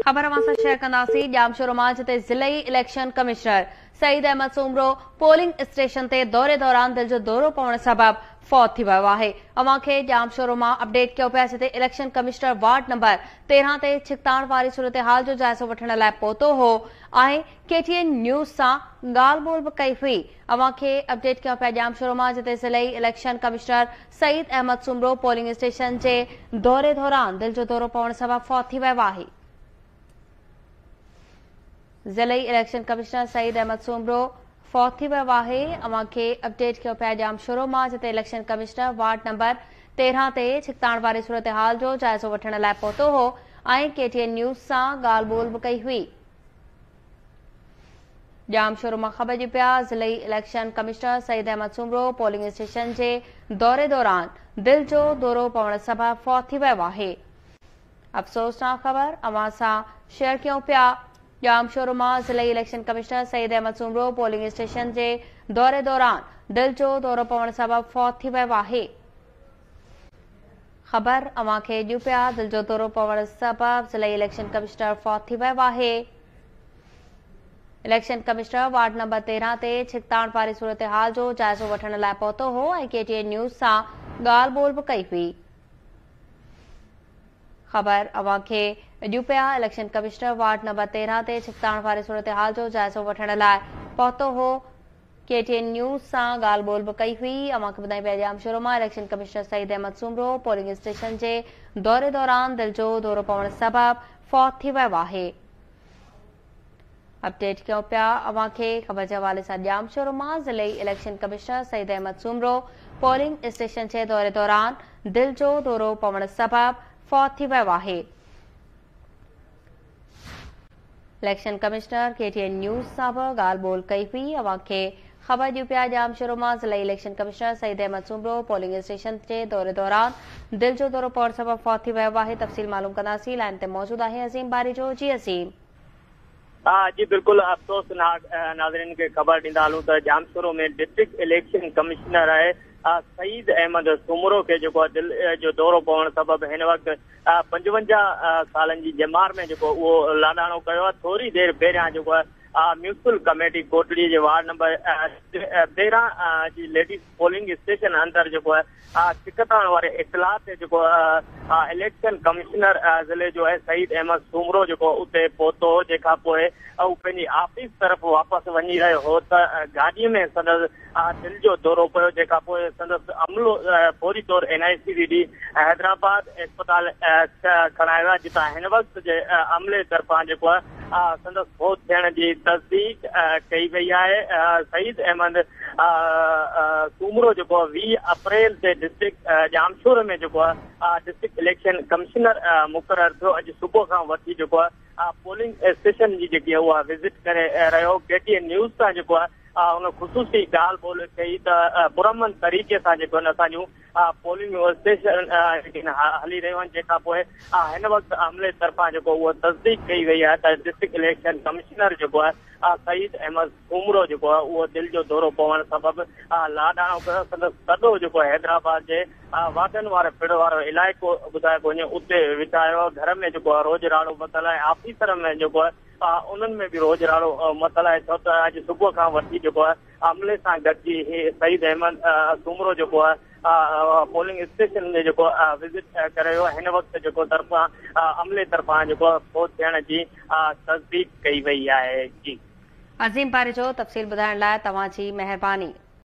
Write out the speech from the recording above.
खबर अवां शेयर कंदासीं। जामशोर मां जिते ज़िलई election commissioner Saeed Ahmed Soomro polling station ते दौरे दौरान दिल जो दौरो पवण सबब फौत थी वियो आहे। अवां खे जामशोर मां अपडेट कयो पिया जिते इलेक्शन कमिश्नर वार्ड नंबर 13 ते छिकताण वारी सूरत हाल जो जाइज़ो वठण लाइ पहुतो हो ऐं KTN न्यूज़ सां ॻाल्हि ॿोल बि कई हुई। अवां खे अपडेट कयो पिया जामशोर मां जिते ज़िलई election commissioner Saeed Ahmed Soomro polling station जे दौरे दौरान दिल जो दौरो पवण सबब फौत थी वियो आहे। ज़िलई इलेक्शन कमिश्नर सईद अहमद सूमरो फौत थी वियो आहे। अवां खे अपडेट कयो पिया जामशोर मां जिते इलेक्शन कमिश्नर वार्ड नंबर 13 ते छिकताण वारी सूरत हाल जो जाइज़ो वठण लाइ पहुतो हो ऐं KTN न्यूज़ सां ॻाल्हि ॿोल बि कई हुई। जामशोर मां ख़बर दी पिया ज़िलई election commissioner Saeed Ahmed Soomro polling station जे दौरे दौरान दिल जो दौरो पवण सबब फौत थी वियो आहे। अफ़सोसनाक ख़बर अवां सां शेयर कयूं पिया। जामशोर मां ज़िलई election commissioner Saeed Ahmed Soomro polling station जे दौरे दौरान दिल जो दौरो पवण सबब फौत थी वियो आहे। ख़बर अवां खे ॾियूं पिया दिल जो दौरो पवण सबब ज़िलई इलेक्शन कमिश्नर फौत थी वियो आहे। इलेक्शन कमिश्नर वार्ड नंबर 13 ते छिकताण वारी सूरत हाल जो जाइज़ो वठण लाइ पहुतो हो ऐं KTN न्यूज़ सां ॻाल्हि ॿोल बि कई हुई। खबर अवां खे ॾियूं पिया इलेक्शन कमिश्नर वार्ड नंबर 13 ते छिकताण वारी सूरत हाल जो जाइज़ो वठण लाइ पहुतो हो KTN न्यूज़ सां ॻाल्हि ॿोल बि कई हुई। अवां खे ॿुधाई पिया जामशोर मां election commissioner Saeed Ahmed Soomro polling station जे दौरे दौरान दिल जो दौरो पवण सबब फौत थी वियो आहे। अपडेट कयूं पिया अवां खे ख़बर जे हवाले सां जामशोर मां ज़िलई election commissioner Saeed Ahmed Soomro polling station जे दौरे दौरान दिल जो दौरो पवण सबब फौत थी वियो आहे। इलेक्शन कमिश्नर KTN न्यूज़ सां बि ॻाल्हि ॿोल कई हुई। अवां खे ख़बर ॾियूं पिया जामशोर मां ज़िलई election commissioner Saeed Ahmed Soomro polling station जे दौरे दौरान दिल जो दौरो पवण सबब फौत थी वियो आहे। तफ़सील मालूम कंदासीं। लाइन ते मौजूद आहे अज़ीम बारी जो। जी अज़ीम। जी बिल्कुल अफ़सोसनाक नाज़रीन खे ख़बर ॾींदा हलूं त जामशोर में डिस्ट्रिक्ट इलेक्शन कमिश्नर आहे सईद अहमद सूमरो खे जेको दिल जो दौरो पवण सबब हिन वक़्तु 55 सालनि जी जमार में जेको उहो लाॾाणो कयो आहे। थोरी देरि पहिरियां जेको आहे म्यूनिसिपल कमेटी कोटड़ी जे वार्ड नंबर 13 जी लेडीज़ पोलिंग स्टेशन अंदर जेको आहे छिकताण वारे इतलाह ते जेको इलेक्शन कमिश्नर ज़िले जो आहे सईद अहमद सूमरो जेको उते पहुतो हो। जंहिंखां पोइ हू पंहिंजी ऑफिस तरफ़ वापसि वञी रहियो हो त गाॾीअ में संदसि दिल जो दौरो पियो। जंहिंखां पोइ संदसि अमलो फौरी तौर NIC ॾी हैदराबाद अस्पताल खणायो आहे जितां हिन वक़्तु जे अमले तरफ़ां जेको आहे संदसि फौत थियण जी तस्दीक कई वई आहे। सईद अहमद सूमरो जेको 20 अप्रैल ते डिस्ट्रिक्ट जामशोर में जेको आहे डिस्ट्रिक्ट इलेक्शन कमिश्नर मुक़ररु थियो। अॼु सुबुह खां वठी जेको आहे पोलिंग स्टेशन जी जेकी आहे उहा विज़िट करे रहियो। KTN न्यूज़ सां जेको आहे उन ख़ुशूसी ॻाल्हि ॿोल कई त पुरअमन तरीक़े सां जेको आहिनि असां जूं पोलिंग स्टेशन हली रहियूं आहिनि। जंहिंखां पोइ हिन वक़्तु अमले तरफ़ां जेको उहो तस्दीक कई वई आहे त डिस्ट्रिक्ट इलेक्शन कमिश्नर जेको आहे सईद अहमद सूमरो जेको आहे उहो दिल जो दौरो पवण सबब लाॾाणो कयो। संदसि सॼो जेको हैदराबाद जे वादन वारे पिण वारो इलाइक़ो ॿुधाए पियो वञे उते विछायो। घर में जेको आहे रोज़राड़ो मसइलो आहे। ऑफिसर में जेको आहे उन्हनि में बि रोज़राड़ो मसइलो आहे। छो त अॼु सुबुह खां वठी जेको आहे अमले सां गॾिजी सईद अहमद सूमरो जेको आहे पोलिंग स्टेशन में जेको विज़िट करे वियो। हिन वक़्तु जेको तरफ़ां अमले तरफ़ां जेको फौत थियण जी तस्दीक कई वई आहे। जी अज़ीम बारी जो तफ़सील ॿुधाइण लाइ तव्हांजी महिरबानी।